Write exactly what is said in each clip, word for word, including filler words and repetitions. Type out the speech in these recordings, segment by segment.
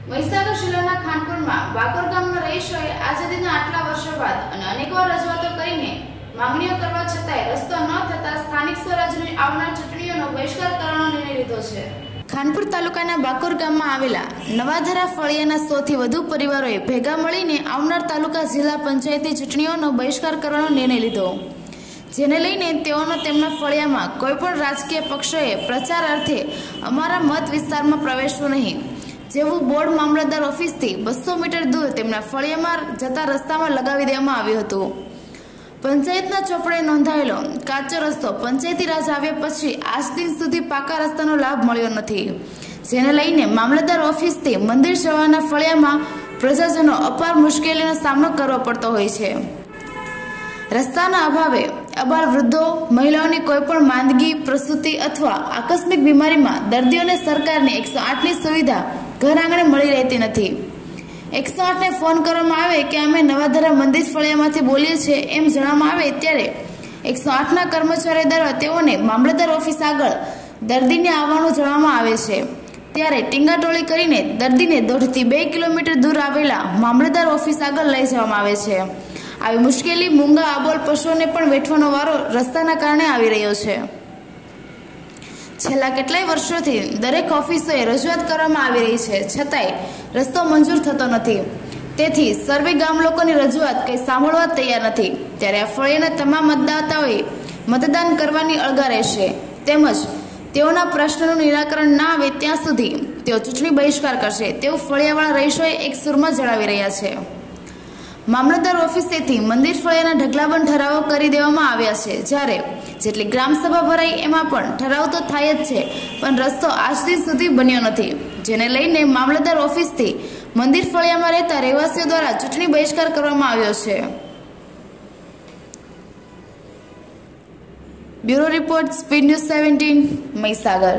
મહીસાગર જિલ્લાના ખાનપુરમાં વાકોર ગામના રહીશોએ આઝાદીના આટલા વર્ષો બાદ અને અનેકવાર રજૂઆતો કરીને માંગણીઓ કરવા છતાંય રસ્તો ન થતા સ્થાનિક સ્વરાજ્યની આવનાર ચૂંટણીઓનો બહિષ્કાર કરવાનો નિર્ણય લીધો છે। ખાનપુર તાલુકાના વાકોર ગામમાં આવેલા નવાધરા ફળિયાના સો થી વધુ પરિવારોએ ભેગા મળીને આવનાર તાલુકા જિલ્લા પંચાયતી ચૂંટણીઓનો બહિષ્કાર કરવાનો નિર્ણય લીધો, જેને લઈને તેઓનો તેમના ફળિયામાં કોઈપણ રાજકીય પક્ષોએ પ્રચાર અર્થે અમારા મત વિસ્તારમાં પ્રવેશવું નહીં જેવું બોર્ડ મામલતદાર ઓફિસથી બસો મીટર દૂર તેમના ફળિયામાં જતા રસ્તામાં લગાવી દેવામાં આવ્યું હતું। પંચાયતના ચોપડે નોંધાયેલો કાચો રસ્તો પંચાયતી રાજ આવ્યા પછી આજ દિન સુધી પાકા રસ્તાનો લાભ મળ્યો નથી, જેને લઈને મામલતદાર ઓફિસથી મંદિર જવાના ફળિયામાં પ્રજાજનો અપાર મુશ્કેલીનો સામનો કરવો પડતો હોય છે। રસ્તાના અભાવે અબાલ વૃદ્ધો, મહિલાઓની કોઈપણ માંદગી, પ્રસૂતિ અથવા આકસ્મિક બીમારીમાં દર્દીઓને સરકારની એકસો આઠની સુવિધા ઘર આંગણે મળી રહેતી નથી। એકસો આઠને ફોન કરવામાં આવે કે અમે નવાધરા મંદિર ફળિયામાંથી બોલીએ છીએ એમ જણાવવામાં આવે ત્યારે એકસો આઠના કર્મચારી દ્વારા તેઓને મામલતદાર ઓફિસ આગળ દર્દીને આવવાનું જણાવવામાં આવે છે, ત્યારે ટીંગાટોળી કરીને દર્દીને દોઢથી બે કિલોમીટર દૂર આવેલા મામલતદાર ઓફિસ આગળ લઈ જવામાં આવે છે। આવી મુશ્કેલી મૂંગા આબોલ પશુઓને પણ વેઠવાનો વારો રસ્તાના કારણે આવી રહ્યો છે। છેલ્લા કેટલાય વર્ષોથી દરેક ઓફિસોએ રજૂઆત કરવામાં આવી રહી છે, છતાંય રસ્તો મંજૂર થતો નથી, તેથી સર્વે ગામ લોકોની રજૂઆત કંઈ સાંભળવા તૈયાર નથી। ત્યારે આ ફળિયાના તમામ મતદાતાઓએ મતદાન કરવાની અળગા રહેશે, તેમજ તેઓના પ્રશ્નનું નિરાકરણ ના આવે ત્યાં સુધી તેઓ ચૂંટણી બહિષ્કાર કરશે તેવું ફળિયાવાળા રહીશોએ એક સુરમાં જણાવી રહ્યા છે। મામલતદાર ઓફિસેથી મંદિર ફળિયાના ઢગલાબંધ ઠરાવો કરી દેવામાં આવ્યા છે, જ્યારે જેટલી ગ્રામસભા ભરાઈ એમાં પણ ઠરાવ તો થાય જ છે, પણ રસ્તો આજ દિન સુધી બન્યો નથી, જેને લઈને મામલતદાર ઓફિસથી મંદિર ફળિયામાં રહેતા રહેવાસીઓ દ્વારા ચૂંટણી બહિષ્કાર કરવામાં આવ્યો છે। Bureau report, speed news seventeen, Mahisagar.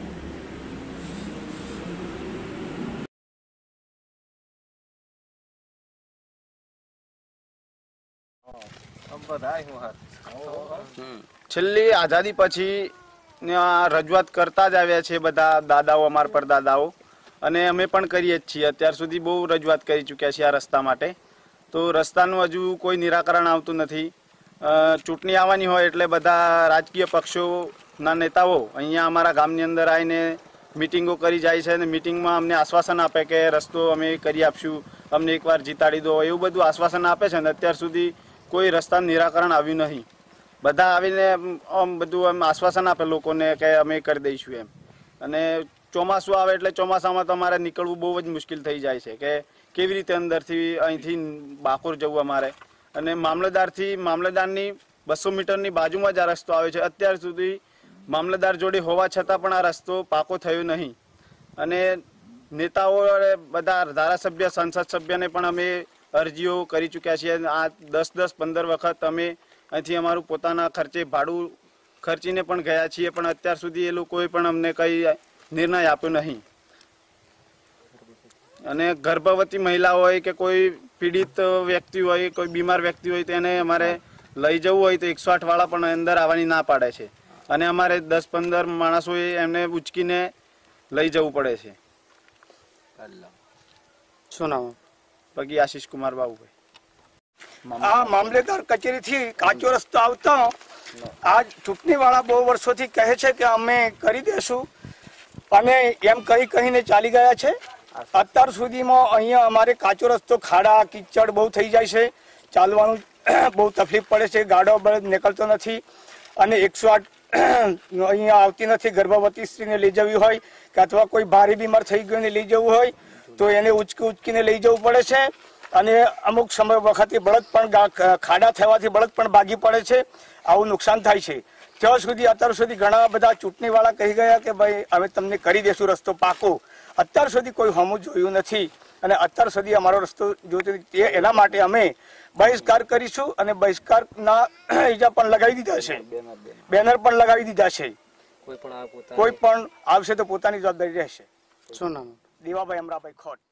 છેલ્લી આઝાદી પછી રજૂઆત કરતા જ આવ્યા છે બધા દાદાઓ, અમારા પરદાદાઓ, અને અમે પણ કરીએ જ છીએ। અત્યાર સુધી બહુ રજૂઆત કરી ચૂક્યા છીએ આ રસ્તા માટે, તો રસ્તાનું હજુ કોઈ નિરાકરણ આવતું નથી। ચૂંટણી આવવાની હોય એટલે બધા રાજકીય પક્ષોના નેતાઓ અહીંયા અમારા ગામની અંદર આવીને મિટિંગો કરી જાય છે અને મિટિંગમાં અમને આશ્વાસન આપે કે રસ્તો અમે કરી આપશું, અમને એકવાર જીતાડી દો, એવું બધું આશ્વાસન આપે છે ને અત્યાર સુધી કોઈ રસ્તાનું નિરાકરણ આવ્યું નહીં। બધા આવીને આમ બધું આમ આશ્વાસન આપે લોકોને કે અમે કરી દઈશું એમ, અને ચોમાસું આવે એટલે ચોમાસામાં તો અમારે નીકળવું બહુ જ મુશ્કેલ થઈ જાય છે કે કેવી રીતે અંદરથી અહીંથી બાકોર જવું અમારે, અને મામલતદારથી મામલતદારની બસો મીટરની બાજુમાં જ આ રસ્તો આવે છે। અત્યાર સુધી મામલતદાર જોડે હોવા છતાં પણ આ રસ્તો પાકો થયો નહીં, અને નેતાઓ બધા ધારાસભ્ય, સંસદ સભ્યને પણ અમે અરજીઓ કરી ચૂક્યા છીએ। આ દસ દસ પંદર વખત અમે અહીંથી અમારું પોતાના ખર્ચે ભાડું ખર્ચીને પણ ગયા છીએ, પણ અત્યાર સુધી એ લોકોએ પણ અમને કંઈ નિર્ણય આપ્યો નહીં। અને ગર્ભવતી મહિલા હોય કે કોઈ પીડિત વ્યક્તિ હોય, કોઈ બીમાર વ્યક્તિ હોય, તેને અમારે લઈ જવું હોય તો એકસો આઠ વાળા પણ અંદર આવવાની ના પાડે છે, અને અમારે દસ પંદર માણસોએ એમને ઉચકીને લઈ જવું પડે છે। શું નામ? પગી આશીષ કુમાર બાબુભાઈ। આ મામલેદાર કચેરીથી કાચો રસ્તો આવતો આ ચૂંટણી વાળા બહુ વર્ષોથી કહે છે કે અમે કરી દેશું, અને એમ કહી કહીને ચાલી ગયા છે। અત્યાર સુધીમાં અહીંયા અમારે કાચો રસ્તો, ખાડા કીચડ બહુ થઈ જાય છે, ચાલવાનું બહુ તકલીફ પડે છે, ગાડો બળદ નીકળતો નથી, અને એકસો આઠ અહીંયા આવતી નથી। ગર્ભવતી સ્ત્રીને લઈ જવી હોય કે અથવા કોઈ ભારે બીમાર થઈ ગયો લઈ જવું હોય તો એને ઉચકી ઉચકીને લઈ જવું પડે છે, અને અમુક સમય વખતે બળદ પણ ખાડા થવાથી બળદ પણ ભાગી પડે છે, આવું નુકસાન થાય છે। ત્યાં સુધી અત્યાર સુધી ઘણા બધા ચૂંટણી વાળા કહી ગયા કે ભાઈ અમે તમને કરી દેશું રસ્તો પાકો, અત્યાર સુધી કોઈ હમું જોયું નથી, અને અત્યાર સુધી અમારો રસ્તો જોતો એના માટે અમે બહિષ્કાર કરીશું, અને બહિષ્કારના ઈજા પણ લગાવી દીધા છે, બેનર પણ લગાવી દીધા છે। કોઈ પણ આવશે તો પોતાની જવાબદારી રહેશે। શું નામ? દેવાભાઈ અમરાભાઈ ખોટ।